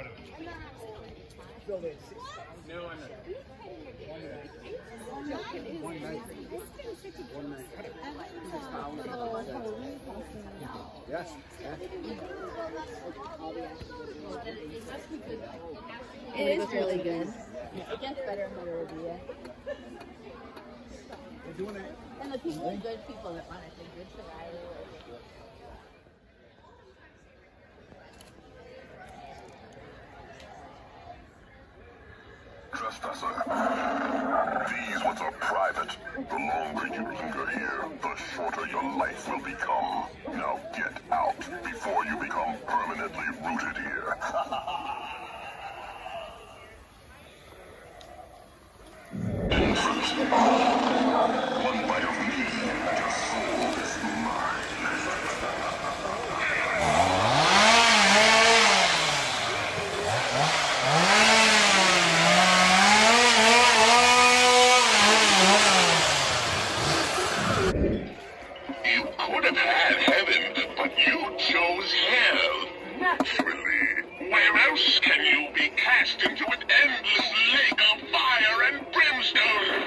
No, I'm not. One night. Yes. It is really good. It gets better and better every year. We're doing it. And the people are good people that want it. They're good survivors. Trespasser, these ones are private. The longer you linger here, the shorter your life will become. Now get out before you become permanently rooted here. Infant, one bite of me and your soul is mine. You could have had heaven, but you chose hell. Naturally. Where else can you be cast into an endless lake of fire and brimstone?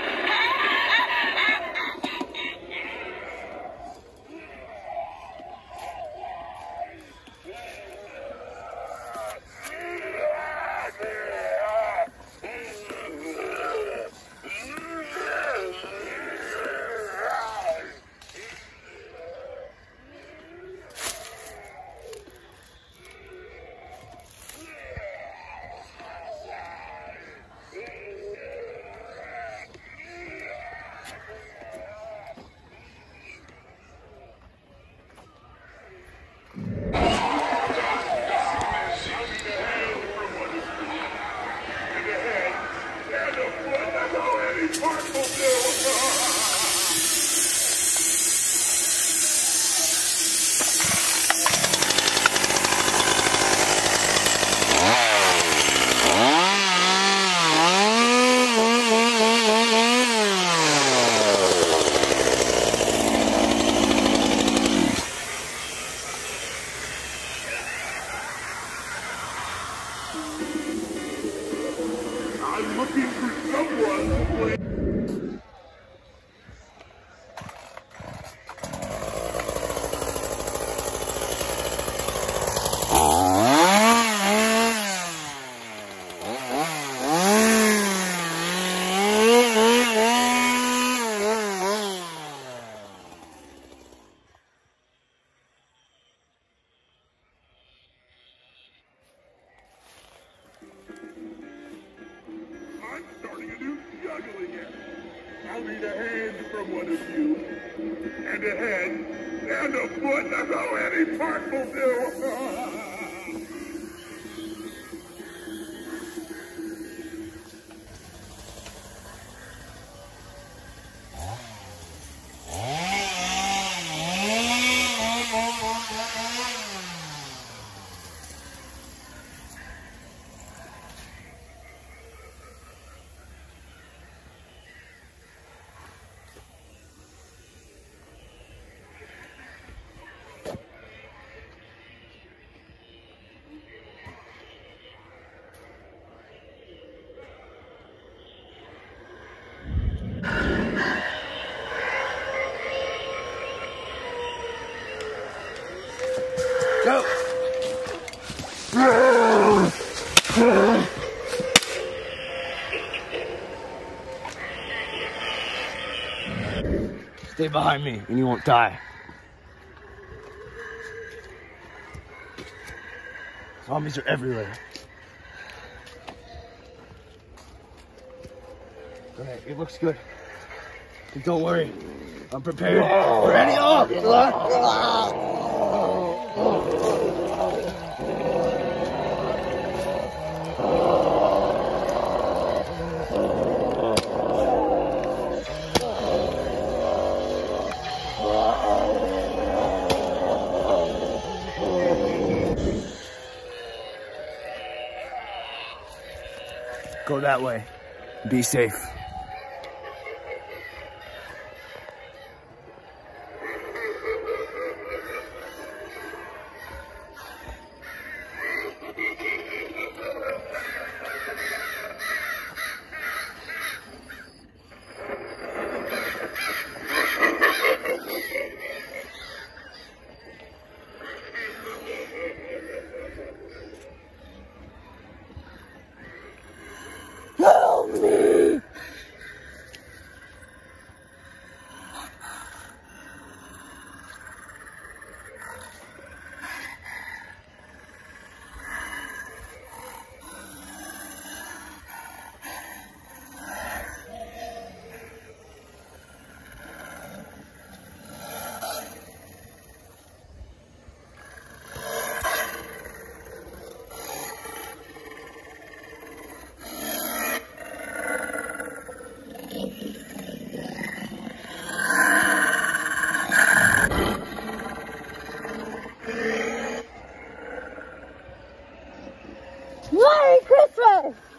I'm looking for someone to play. I'm starting a new juggle again. I'll need a hand from one of you. And a head. And a foot. That's how any part will do. Go! Stay behind me and you won't die. Zombies are everywhere. Alright, it looks good. But don't worry, I'm prepared for any Go that way. Be safe. Merry Christmas!